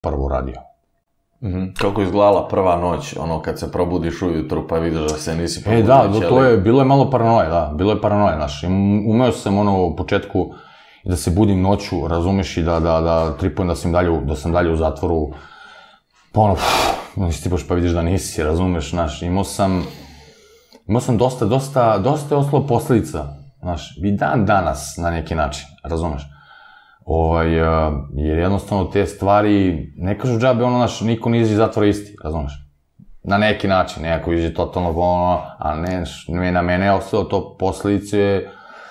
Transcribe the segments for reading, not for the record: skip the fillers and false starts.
prvo radio. Kako izgledala prva noć, ono kad se probudiš ujutru pa vidiš da se nisi probudio? Da, bilo je malo paranoje, bilo je paranoje, znaš. Umeo sam u početku da se budim noću, razumeš, i da tripujem da sam dalje u zatvoru. Pa ono, nisi ti baš pa vidiš da nisi, razumeš, znaš. Imao sam dosta je ostalo posledica, znaš, i dan danas na neki način, razumeš. Jer jednostavno te stvari, ne kažu džabe, ono, znaš, niko ne izađe iz zatvora isti, razumeš. Na neki način, neko izađe totalno ono, a ne, na mene je ostalo to posledice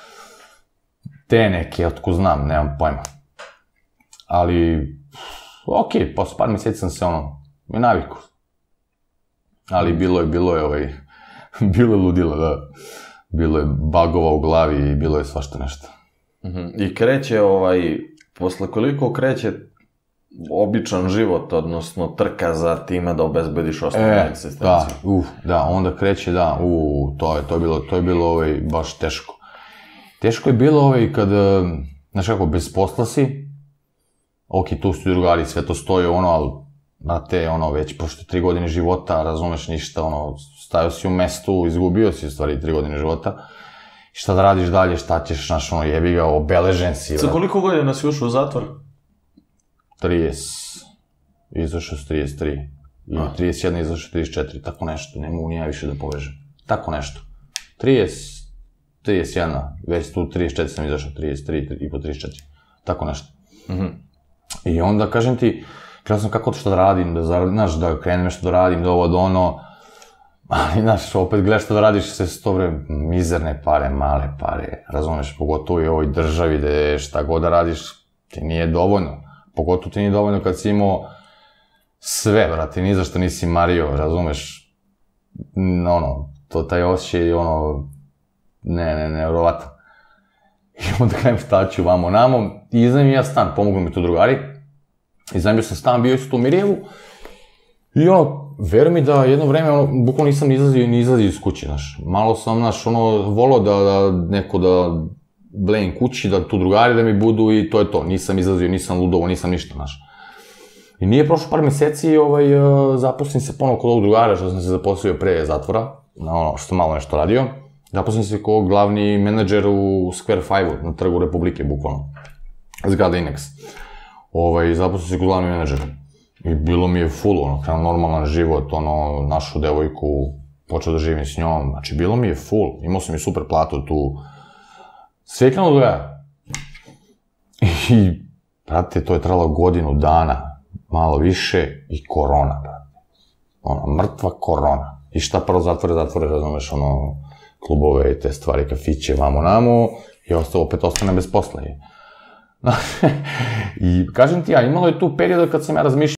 te neke, otko znam, nemam pojma. Ali, okej, posle par meseci sam se, naviku. Ali bilo je ludilo, da. Bilo je bagova u glavi i bilo je svašta nešto. I kreće, posle koliko kreće običan život, odnosno trka za time da obezbediš osnovnu egzistenciju? Da, onda kreće, to je bilo baš teško. Teško je bilo kad, znaš kako, bez posla si, tu su drugari, sve to stoje, ali, brate, već prošle 3 godine života, razumeš ništa, stajao si u mestu, izgubio si u stvari 3 godine života, i šta da radiš dalje, šta ćeš, znaš, jebi ga, obeležen si. Za koliko godina si ušao u zatvor? 30, izašao s 33, i 31 izašao 34, tako nešto, ne mogu ni ja više da povežem, tako nešto. 31, već tu 34 sam izašao, 33 i po 34, tako nešto. I onda, kažem ti, krenuo sam kako što da radim, da krenem nešto da radim, da ovo, da ono, ali, znaš, opet gledaš što da radiš sve s to vreme, mizerne pare, male pare, razumeš, pogotovo i u ovoj državi gde šta god da radiš, ti nije dovoljno, pogotovo ti nije dovoljno kad si imao sve, brate, ni za što nisi mario, razumeš, to taj osjećaj, nevjerovatan. I onda krenem šta ću vamo namo, i iznajmim ja stan, pomogli mi tu drugari, iznajmio sam stan, bio isto u Mirjevu, i veruj mi da jedno vreme, bukvalno nisam izlazio iz kuće, znaš. Malo sam, znaš, volao da neko da blejim kući, da tu drugari da mi budu i to je to. Nisam izlazio, nisam ludovo, nisam ništa, znaš. I nije prošlo par meseci, zaposlim se ponovo kod ovog drugara, što sam se zaposlio pre zatvora, što sam malo nešto radio. Zaposlim se kao glavni menadžer u Square 5-u, na Trgu Republike, bukvalno. Zgrada Inex. Zaposlim se kao glavni menadžer. I bilo mi je full, krenuo normalan život, našu devojku, počeo da živim s njom, znači bilo mi je full, imao sam i super platu tu. Sve je krenuo do jaja. I, brate, to je trajalo godinu dana, malo više, i korona, brate. Mrtva korona. I šta prvo zatvore, razumeš, klubove i te stvari, kafiće, vamo namo, i opet ostane bez posla. I kažem ti ja, imalo je tu perioda kad sam ja razmišljao